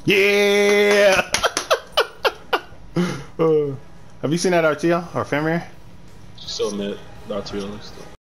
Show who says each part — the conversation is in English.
Speaker 1: Yeah. Have you seen that RTL or Family?
Speaker 2: Still mid. Not too realistic.